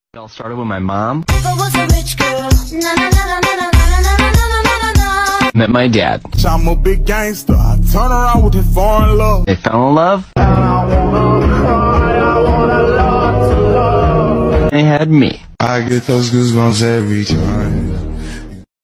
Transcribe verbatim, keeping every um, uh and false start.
It all started with my mom. If I was a rich girl, na na na na na na na na na na na na. Met my dad. I'm a big gangster. I turn around with that foreign love. They fell in love. They had me. I get those goosebumps every time.